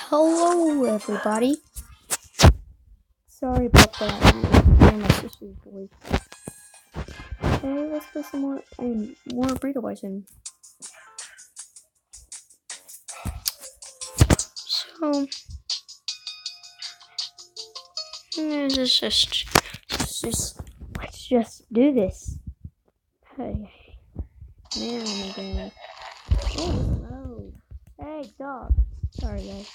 Hello, everybody. Sorry about that. I'm my sister's voice. Hey, let's play some more Burrito Bison. So, let's just do this. Hey, man, oh my god. Oh, no. Hey, dog. Sorry, guys.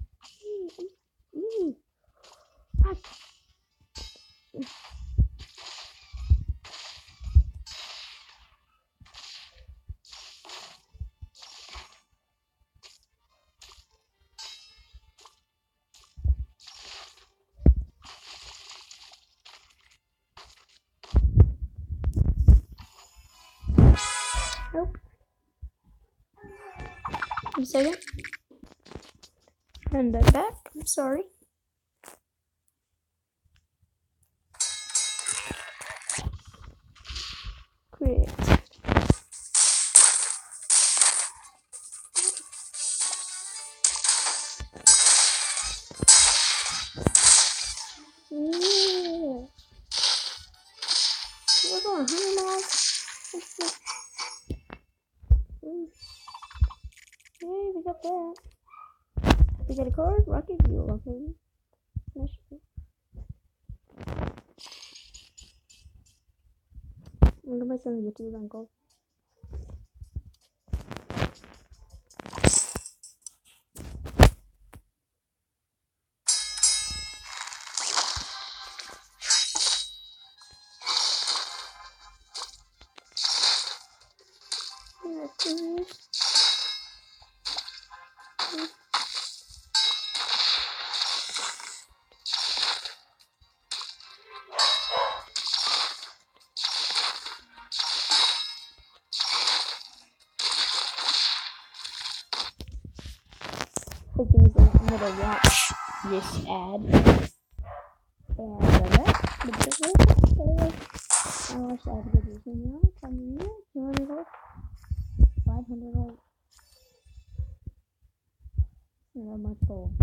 Nope. One second. And I'm back. I'm sorry. Create. Yeah. We're going 100 miles. Yay, we got that. We got a card, rocket fuel, okay. Nice. I'm gonna buy some YouTube uncle. I'm gonna watch this ad. And I watched the ad videos and now it's on the 200 gold, 500 gold. Not much gold.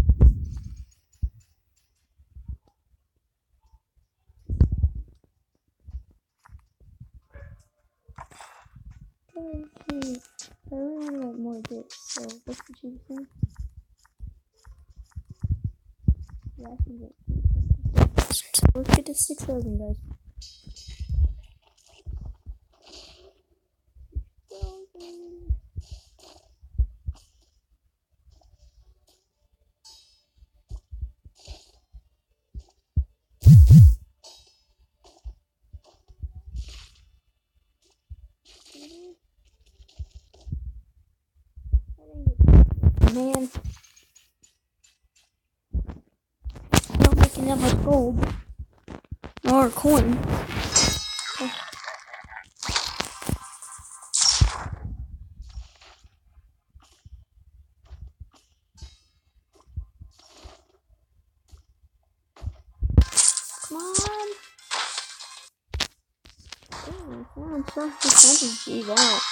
Okay, I really want to get more of this, so what's the cheapest thing? Yeah, I can get it. So let's get to 6,000, guys. Man, I'm not making that much gold or a coin. Come on. Oh, I'm so percentage out.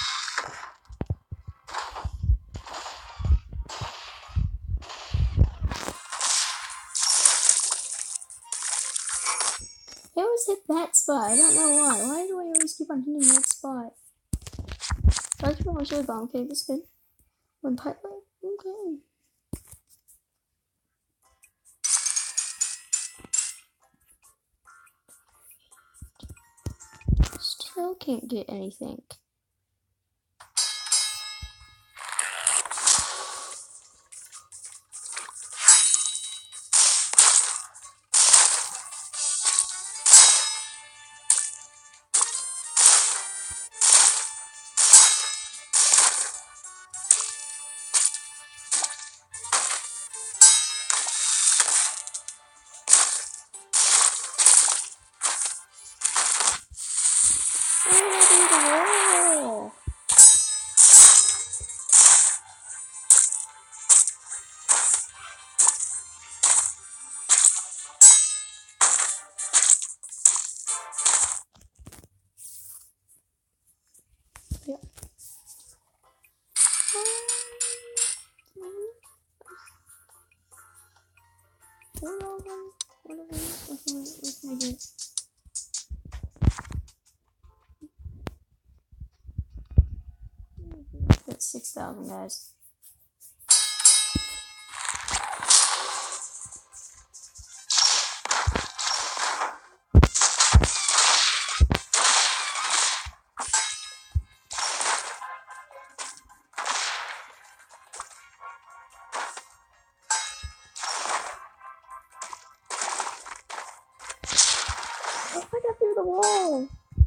I always hit that spot. I don't know why. Why do I always keep on hitting that spot? I keep on really bomb. Okay, this is good. One pilot. Okay. Still can't get anything. Yep. Whatever. Let's make it. That's 6,000, guys. Oh, I got through the wall.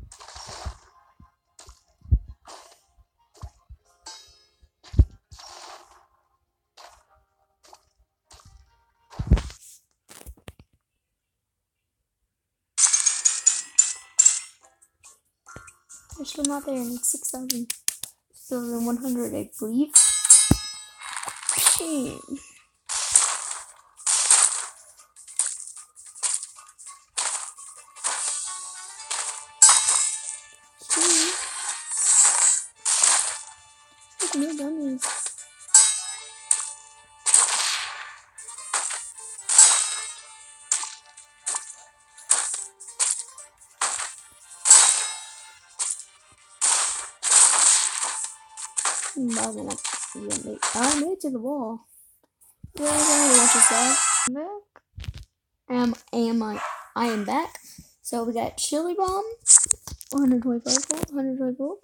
They're still not there, and it's 6,000. Still in 100, I believe. Look, more dummies. I made it to the wall. Yeah, I'm back. I am back. So we got chili bomb, 125 volt, 125 volt.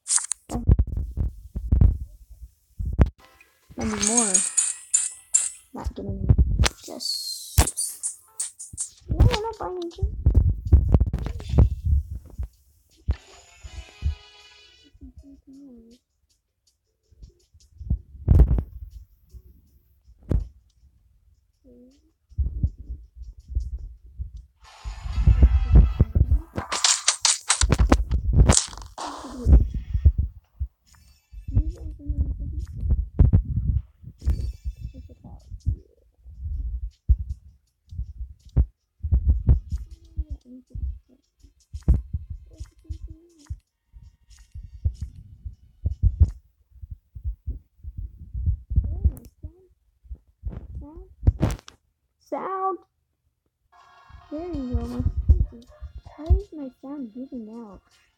I need more. Not getting just. No, I'm not buying anything. Sound. There you go. How is my sound giving out?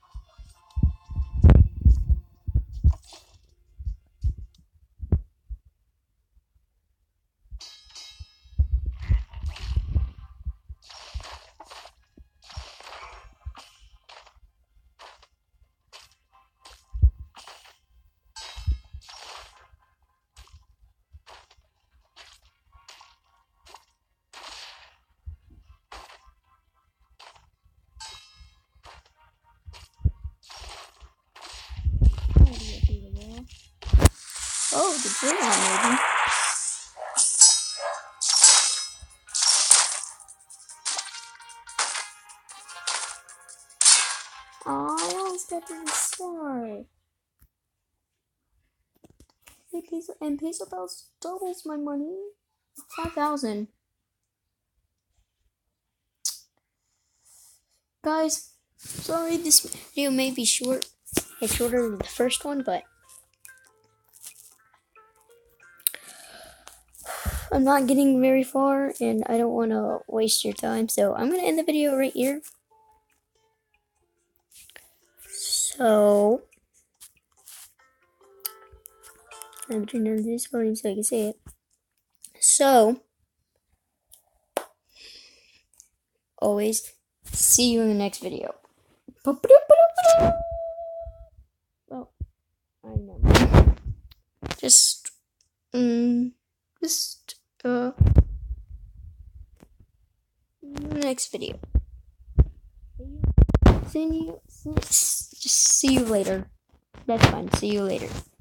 Oh, the drill maybe. Oh, I almost got to the start. And Peso Bells doubles my money. 5,000. Guys, sorry this video may be short. It's shorter than the first one, but I'm not getting very far, and I don't want to waste your time, so I'm going to end the video right here. So, I'm turning on this volume so I can say it. So, always, see you in the next video. Well, I know. Next video. Just see you later. That's fine. See you later.